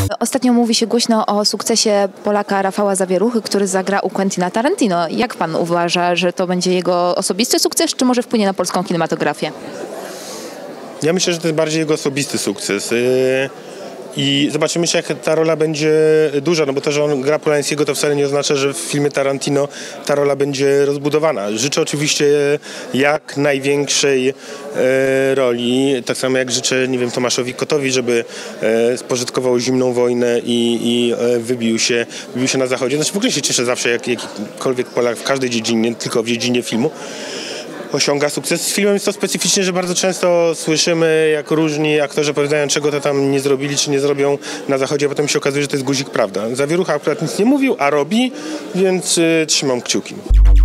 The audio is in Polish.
Ostatnio mówi się głośno o sukcesie Polaka Rafała Zawieruchy, który zagra u Quentina Tarantino. Jak pan uważa, że to będzie jego osobisty sukces, czy może wpłynie na polską kinematografię? Ja myślę, że to jest bardziej jego osobisty sukces. I zobaczymy się, jak ta rola będzie duża, no bo to, że on gra Polańskiego, to wcale nie oznacza, że w filmie Tarantino ta rola będzie rozbudowana. Życzę oczywiście jak największej roli, tak samo jak życzę, nie wiem, Tomaszowi Kotowi, żeby spożytkował zimną wojnę i wybił się na zachodzie. Znaczy w ogóle się cieszę zawsze, jak jakikolwiek Polak w każdej dziedzinie, nie tylko w dziedzinie filmu, osiąga sukces. Z filmem jest to specyficznie, że bardzo często słyszymy, jak różni aktorzy opowiadają, czego to tam nie zrobili, czy nie zrobią na zachodzie, a potem się okazuje, że to jest guzik prawda. Zawierucha akurat nic nie mówił, a robi, więc trzymam kciuki.